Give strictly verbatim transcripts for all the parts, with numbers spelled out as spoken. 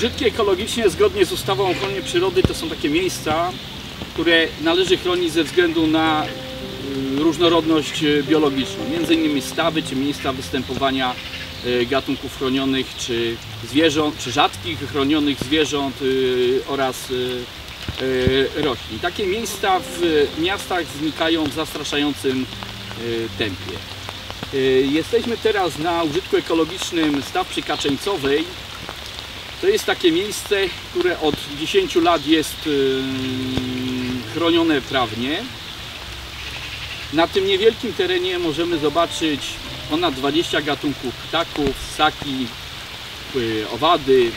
Użytki ekologiczne zgodnie z ustawą o ochronie przyrody to są takie miejsca, które należy chronić ze względu na różnorodność biologiczną, między innymi stawy czy miejsca występowania gatunków chronionych, czy zwierząt, czy rzadkich chronionych zwierząt oraz roślin. Takie miejsca w miastach znikają w zastraszającym tempie. Jesteśmy teraz na użytku ekologicznym Staw przy Kaczeńcowej. To jest takie miejsce, które od dziesięciu lat jest chronione prawnie. Na tym niewielkim terenie możemy zobaczyć ponad dwadzieścia gatunków ptaków, ssaki, owady,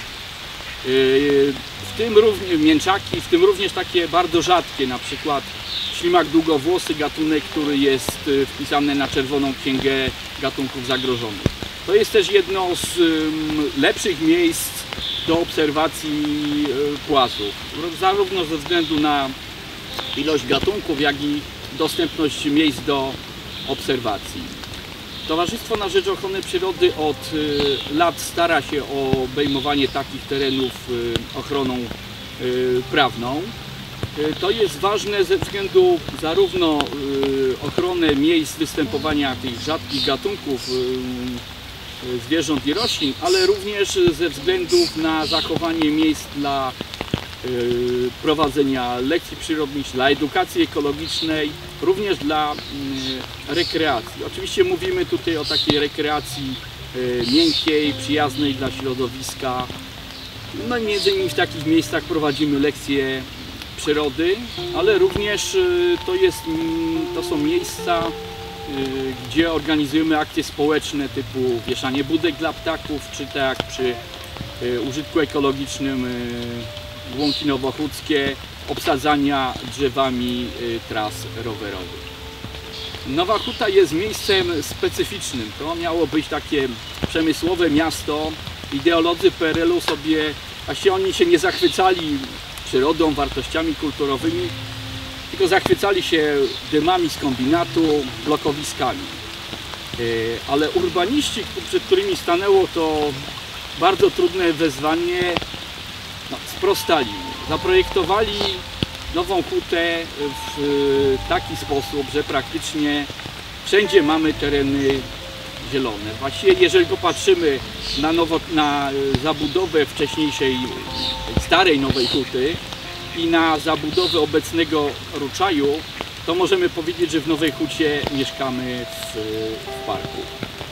w tym również mięczaki, w tym również takie bardzo rzadkie, na przykład ślimak długowłosy, gatunek, który jest wpisany na Czerwoną Księgę Gatunków Zagrożonych. To jest też jedno z lepszych miejsc do obserwacji płazów, zarówno ze względu na ilość gatunków, jak i dostępność miejsc do obserwacji. Towarzystwo na rzecz ochrony przyrody od lat stara się o obejmowanie takich terenów ochroną prawną. To jest ważne ze względu zarówno ochrony miejsc występowania tych rzadkich gatunków zwierząt i roślin, ale również ze względów na zachowanie miejsc dla prowadzenia lekcji przyrodniczych, dla edukacji ekologicznej, również dla rekreacji. Oczywiście mówimy tutaj o takiej rekreacji miękkiej, przyjaznej dla środowiska. No i między innymi w takich miejscach prowadzimy lekcje przyrody, ale również to, jest, to są miejsca, gdzie organizujemy akcje społeczne typu wieszanie budek dla ptaków, czy tak jak przy użytku ekologicznym Łąki Nowochódzkie, obsadzania drzewami tras rowerowych. Nowa Huta jest miejscem specyficznym. To miało być takie przemysłowe miasto. Ideolodzy P R L-u sobie, właściwie oni się nie zachwycali przyrodą, wartościami kulturowymi, tylko zachwycali się dymami z kombinatu, blokowiskami. Ale urbaniści, przed którymi stanęło to bardzo trudne wyzwanie, no, sprostali. Zaprojektowali Nową Hutę w taki sposób, że praktycznie wszędzie mamy tereny zielone. Właściwie jeżeli popatrzymy na, nowo, na zabudowę wcześniejszej, starej Nowej Huty i na zabudowę obecnego Ruczaju, to możemy powiedzieć, że w Nowej Hucie mieszkamy w, w parku.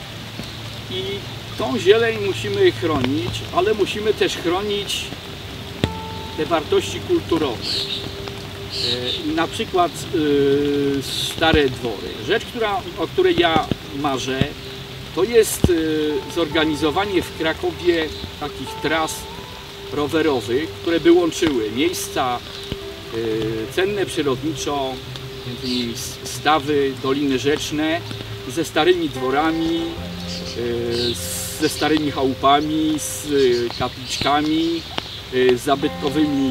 I tą zieleń musimy chronić, ale musimy też chronić te wartości kulturowe. Na przykład yy, stare dwory. Rzecz, która, o której ja marzę, to jest yy, zorganizowanie w Krakowie takich tras rowerowych, które by łączyły miejsca yy, cenne przyrodniczo, między innymi stawy, doliny rzeczne, ze starymi dworami, yy, ze starymi chałupami, z kapliczkami, z zabytkowymi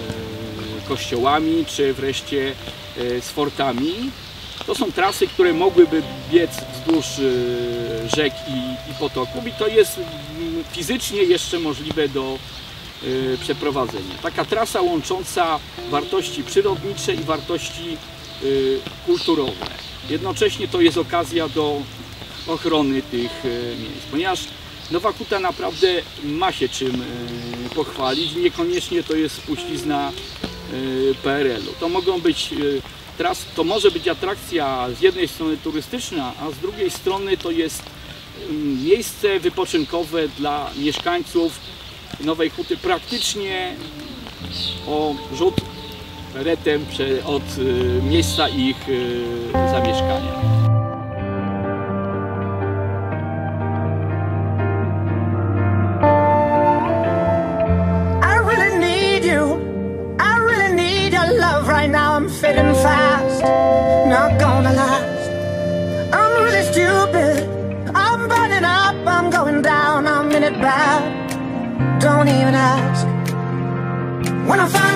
kościołami, czy wreszcie z fortami. To są trasy, które mogłyby biec wzdłuż rzek i, i potoków i to jest fizycznie jeszcze możliwe do przeprowadzenia. Taka trasa łącząca wartości przyrodnicze i wartości kulturowe. Jednocześnie to jest okazja do ochrony tych miejsc, ponieważ Nowa Huta naprawdę ma się czym pochwalić, niekoniecznie to jest spuścizna P R L-u. To mogą być tras, to może być atrakcja z jednej strony turystyczna, a z drugiej strony to jest miejsce wypoczynkowe dla mieszkańców Nowej Huty praktycznie o rzut retem od miejsca ich zamieszkania. Right now I'm fading fast, not gonna last. I'm really stupid, I'm burning up, I'm going down, I'm in it bad. Don't even ask. When I find